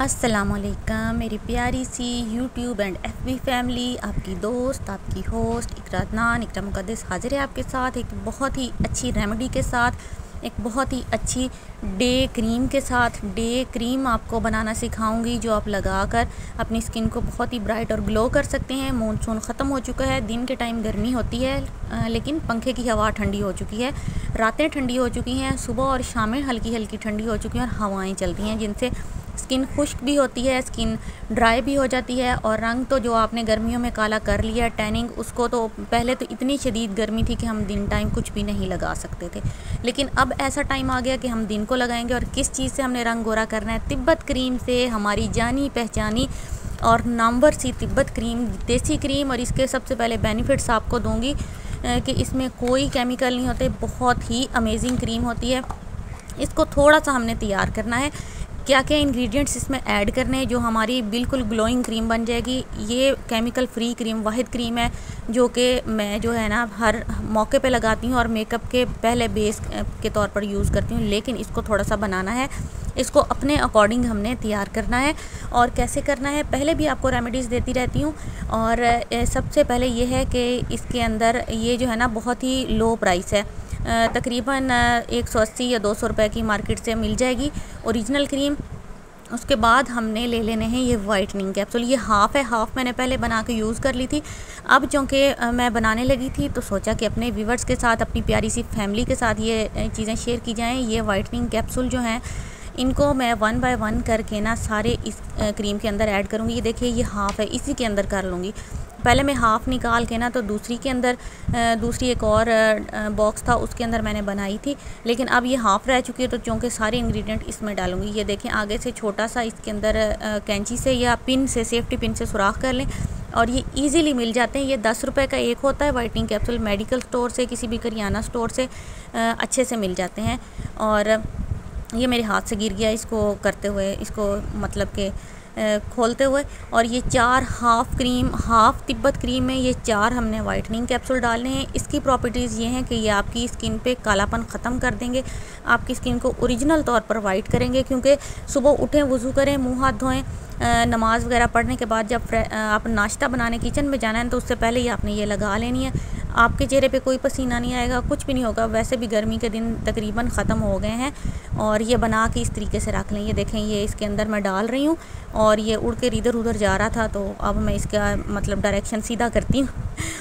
अस्सलामुअलैकुम मेरी प्यारी सी यूट्यूब एंड एफबी फैमिली। आपकी दोस्त, आपकी होस्ट इकरा अदनान, इकरा मुक़द्दिस हाजिर है आपके साथ एक बहुत ही अच्छी रेमेडी के साथ, एक बहुत ही अच्छी डे क्रीम के साथ। डे क्रीम आपको बनाना सिखाऊंगी जो आप लगाकर अपनी स्किन को बहुत ही ब्राइट और ग्लो कर सकते हैं। मानसून ख़त्म हो चुका है, दिन के टाइम गर्मी होती है लेकिन पंखे की हवा ठंडी हो चुकी है, रातें ठंडी हो चुकी हैं, सुबह और शामें हल्की हल्की ठंडी हो चुकी हैं और हवाएँ चलती हैं जिनसे स्किन खुश्क भी होती है, स्किन ड्राई भी हो जाती है। और रंग तो जो आपने गर्मियों में काला कर लिया टैनिंग, उसको तो पहले तो इतनी शदीद गर्मी थी कि हम दिन टाइम कुछ भी नहीं लगा सकते थे, लेकिन अब ऐसा टाइम आ गया कि हम दिन को लगाएंगे। और किस चीज़ से हमने रंग गोरा करना है? तिब्बत क्रीम से, हमारी जानी पहचानी और नामवर सी तिब्बत क्रीम, देसी क्रीम। और इसके सबसे पहले बेनिफिट्स आपको दूँगी कि इसमें कोई केमिकल नहीं होते, बहुत ही अमेजिंग क्रीम होती है। इसको थोड़ा सा हमने तैयार करना है, क्या क्या इंग्रेडिएंट्स इसमें ऐड करने हैं जो हमारी बिल्कुल ग्लोइंग क्रीम बन जाएगी। ये केमिकल फ्री क्रीम वाहिद क्रीम है जो कि मैं जो है ना हर मौके पे लगाती हूँ और मेकअप के पहले बेस के तौर पर यूज़ करती हूँ, लेकिन इसको थोड़ा सा बनाना है, इसको अपने अकॉर्डिंग हमने तैयार करना है। और कैसे करना है, पहले भी आपको रेमेडीज़ देती रहती हूँ। और सबसे पहले ये है कि इसके अंदर ये जो है ना बहुत ही लो प्राइस है, तकरीबन 180 या 200 रुपए की मार्केट से मिल जाएगी ओरिजिनल क्रीम। उसके बाद हमने ले लेने हैं ये वाइटनिंग कैप्सूल। ये हाफ़ है, हाफ़ मैंने पहले बना के यूज़ कर ली थी। अब चूँकि मैं बनाने लगी थी तो सोचा कि अपने व्यूवर्स के साथ, अपनी प्यारी सी फैमिली के साथ ये चीज़ें शेयर की जाएँ। ये वाइटनिंग कैप्सूल जो हैं इनको मैं 1 बाय 1 करके ना सारे इस क्रीम के अंदर ऐड करूँगी। ये देखिए ये हाफ़ है, इसी के अंदर कर लूँगी। पहले मैं हाफ़ निकाल के ना तो दूसरी के अंदर, दूसरी एक और बॉक्स था उसके अंदर मैंने बनाई थी, लेकिन अब ये हाफ़ रह चुकी है तो चूँकि सारे इंग्रेडिएंट इसमें डालूंगी। ये देखें आगे से छोटा सा इसके अंदर कैंची से या पिन से, सेफ्टी पिन से सुराख कर लें और ये इजीली मिल जाते हैं। ये 10 रुपए का एक होता है वाइटनिंग कैप्सूल, मेडिकल स्टोर से, किसी भी करियाना स्टोर से अच्छे से मिल जाते हैं। और ये मेरे हाथ से गिर गया इसको करते हुए, इसको मतलब के खोलते हुए। और ये 4 half cream, half Tibet cream में ये 4 हमने वाइटनिंग कैप्सूल डालने हैं। इसकी प्रॉपर्टीज़ ये हैं कि ये आपकी स्किन पे कालापन ख़त्म कर देंगे, आपकी स्किन को ओरिजिनल तौर पर वाइट करेंगे। क्योंकि सुबह उठें, वज़ू करें, मुंह हाथ धोएं, नमाज़ वगैरह पढ़ने के बाद जब आप नाश्ता बनाने किचन में जाना है तो उससे पहले ही आपने ये लगा लेनी है। आपके चेहरे पे कोई पसीना नहीं आएगा, कुछ भी नहीं होगा। वैसे भी गर्मी के दिन तकरीबन ख़त्म हो गए हैं। और ये बना के इस तरीके से रख लें। ये देखें ये इसके अंदर मैं डाल रही हूँ और ये उड़ कर इधर उधर जा रहा था तो अब मैं इसका मतलब डायरेक्शन सीधा करती हूँ।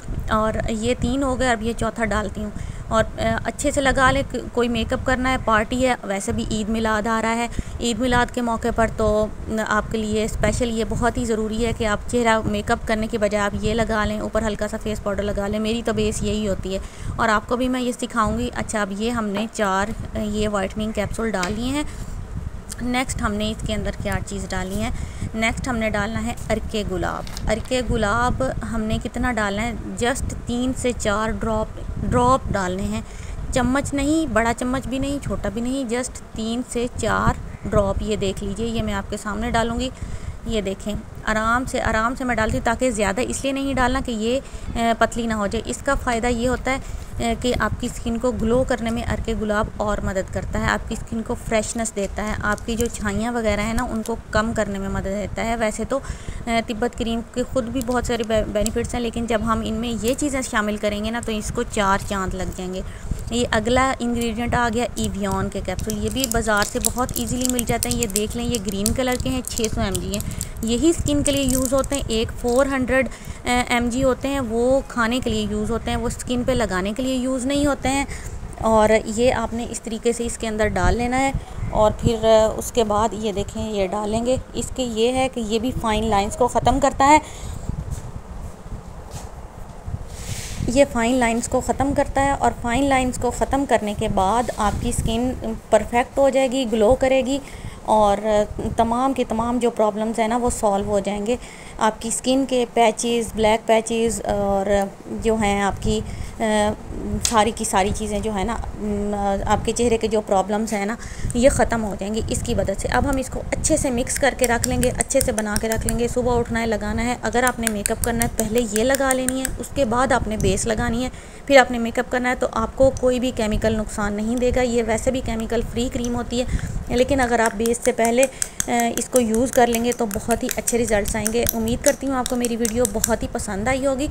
और ये 3 हो गए, अब ये चौथा डालती हूँ। और अच्छे से लगा लें। कोई मेकअप करना है, पार्टी है, वैसे भी ईद मिलाद आ रहा है, ईद मिलाद के मौके पर तो आपके लिए स्पेशल ये बहुत ही ज़रूरी है कि आप चेहरा मेकअप करने के बजाय आप ये लगा लें, ऊपर हल्का सा फेस पाउडर लगा लें। मेरी तो बेस यही होती है और आपको भी मैं ये सिखाऊंगी। अच्छा, अब ये हमने 4 ये वाइटनिंग कैप्सूल डाल लिए हैं। नेक्स्ट हमने इसके अंदर क्या चीज़ डाली है, नेक्स्ट हमने डालना है अरके गुलाब। अरके गुलाब हमने कितना डालना है, जस्ट 3 से 4 ड्रॉप डालने हैं। चम्मच नहीं, बड़ा चम्मच भी नहीं, छोटा भी नहीं, जस्ट 3 से 4 ड्रॉप। ये देख लीजिए, ये मैं आपके सामने डालूँगी। ये देखें आराम से मैं डालती हूँ, ताकि ज़्यादा इसलिए नहीं डालना कि ये पतली ना हो जाए। इसका फ़ायदा ये होता है कि आपकी स्किन को ग्लो करने में अरके गुलाब और मदद करता है, आपकी स्किन को फ्रेशनेस देता है, आपकी जो छाइयाँ वगैरह हैं ना उनको कम करने में मदद देता है। वैसे तो तिब्बत क्रीम के ख़ुद भी बहुत सारे बेनिफिट्स हैं, लेकिन जब हम इनमें ये चीज़ें शामिल करेंगे ना तो इसको 4 चांद लग जाएंगे। ये अगला इंग्रेडिएंट आ गया एवियन के कैप्सूल। ये भी बाज़ार से बहुत इजीली मिल जाते हैं। ये देख लें, ये ग्रीन कलर के हैं, 600 mg हैं। यही स्किन के लिए यूज़ होते हैं। एक 400 mg होते हैं, वो खाने के लिए यूज़ होते हैं, वो स्किन पे लगाने के लिए यूज़ नहीं होते हैं। और ये आपने इस तरीके से इसके अंदर डाल लेना है। और फिर उसके बाद ये देखें ये डालेंगे। इसके ये है कि ये भी फाइन लाइंस को ख़त्म करता है, ये फ़ाइन लाइंस को ख़त्म करता है। और फ़ाइन लाइंस को ख़त्म करने के बाद आपकी स्किन परफेक्ट हो जाएगी, ग्लो करेगी और तमाम की तमाम जो प्रॉब्लम्स हैं ना वो सॉल्व हो जाएंगे। आपकी स्किन के पैचेस, ब्लैक पैचेस और जो हैं आपकी सारी की सारी चीज़ें जो है ना आपके चेहरे के जो प्रॉब्लम्स हैं ना ये ख़त्म हो जाएंगी इसकी मदद से। अब हम इसको अच्छे से मिक्स करके रख लेंगे, अच्छे से बना के रख लेंगे। सुबह उठना है, लगाना है। अगर आपने मेकअप करना है पहले ये लगा लेनी है, उसके बाद आपने बेस लगानी है, फिर आपने मेकअप करना है। तो आपको कोई भी केमिकल नुकसान नहीं देगा। ये वैसे भी केमिकल फ्री क्रीम होती है, लेकिन अगर आप बेस से पहले इसको यूज़ कर लेंगे तो बहुत ही अच्छे रिज़ल्ट्स आएंगे। उम्मीद करती हूँ आपको मेरी वीडियो बहुत ही पसंद आई होगी।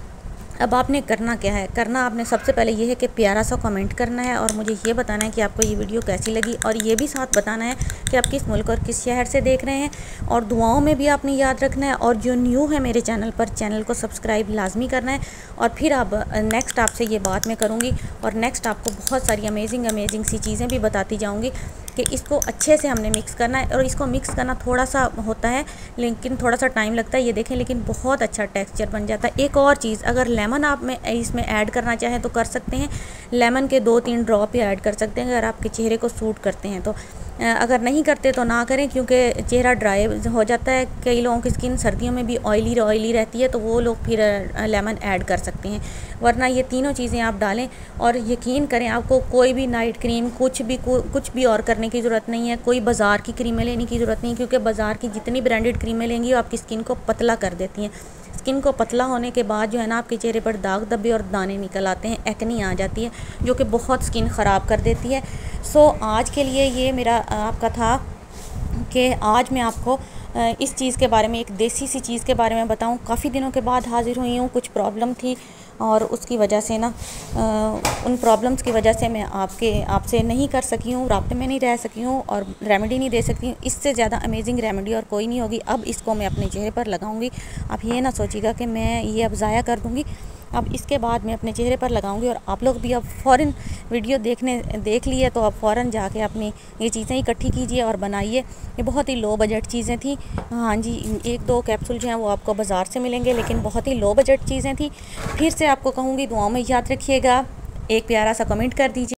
अब आपने करना क्या है, करना आपने सबसे पहले ये है कि प्यारा सा कमेंट करना है और मुझे ये बताना है कि आपको ये वीडियो कैसी लगी, और ये भी साथ बताना है कि आप किस मुल्क और किस शहर से देख रहे हैं। और दुआओं में भी आपने याद रखना है, और जो न्यू है मेरे चैनल पर, चैनल को सब्सक्राइब लाजमी करना है। और फिर अब नेक्स्ट आपसे ये बात मैं करूँगी, और नेक्स्ट आपको बहुत सारी अमेजिंग सी चीज़ें भी बताती जाऊँगी कि इसको अच्छे से हमने मिक्स करना है। और इसको मिक्स करना थोड़ा सा होता है, लेकिन थोड़ा सा टाइम लगता है, ये देखें, लेकिन बहुत अच्छा टेक्सचर बन जाता है। एक और चीज़, अगर लेमन आप में इसमें ऐड करना चाहें तो कर सकते हैं। लेमन के 2-3 ड्रॉप ही ऐड कर सकते हैं अगर आपके चेहरे को सूट करते हैं तो। अगर नहीं करते तो ना करें, क्योंकि चेहरा ड्राई हो जाता है। कई लोगों की स्किन सर्दियों में भी ऑयली रहती है, तो वो लोग फिर लेमन ऐड कर सकते हैं। वरना ये तीनों चीज़ें आप डालें, और यकीन करें आपको कोई भी नाइट क्रीम कुछ भी और करने की ज़रूरत नहीं है। कोई बाज़ार की क्रीमें लेने की ज़रूरत नहीं, क्योंकि बाज़ार की जितनी ब्रांडेड क्रीमें लेंगी वो आपकी स्किन को पतला कर देती हैं। स्किन को पतला होने के बाद जो है ना आपके चेहरे पर दाग धब्बे और दाने निकल आते हैं, एक्नी आ जाती है, जो कि बहुत स्किन ख़राब कर देती है। सो आज के लिए ये मेरा आपका था कि आज मैं आपको इस चीज़ के बारे में, एक देसी सी चीज़ के बारे में बताऊं। काफ़ी दिनों के बाद हाज़िर हुई हूँ, कुछ प्रॉब्लम थी और उसकी वजह से ना उन प्रॉब्लम्स की वजह से मैं आपसे नहीं कर सकी हूँ, राब्ते में नहीं रह सकी हूँ और रेमेडी नहीं दे सकती हूँ। इससे ज़्यादा अमेजिंग रेमेडी और कोई नहीं होगी। अब इसको मैं अपने चेहरे पर लगाऊंगी। आप ये ना सोचिएगा कि मैं ये अब ज़ाया कर दूँगी। अब इसके बाद मैं अपने चेहरे पर लगाऊंगी, और आप लोग भी अब फ़ौरन वीडियो देख लिए तो अब फ़ौरन जाके अपनी ये चीज़ें इकट्ठी कीजिए और बनाइए। ये बहुत ही लो बजट चीज़ें थी। हाँ जी, 1-2 कैप्सूल जो हैं वो आपको बाज़ार से मिलेंगे, लेकिन बहुत ही लो बजट चीज़ें थी। फिर से आपको कहूँगी दुआओं में याद रखिएगा। एक प्यारा सा कमेंट कर दीजिए।